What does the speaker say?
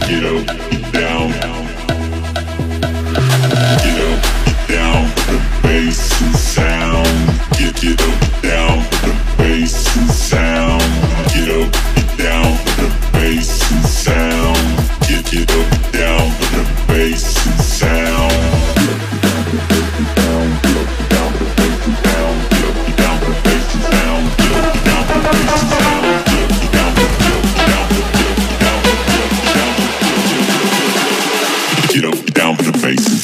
Get up, get down. Get up, get down. The bass and sound. Get up, get down. The bass and sound. Get up, get down. The bass and sound. Get up, get down. The bass and sound. Get up, down for the bass.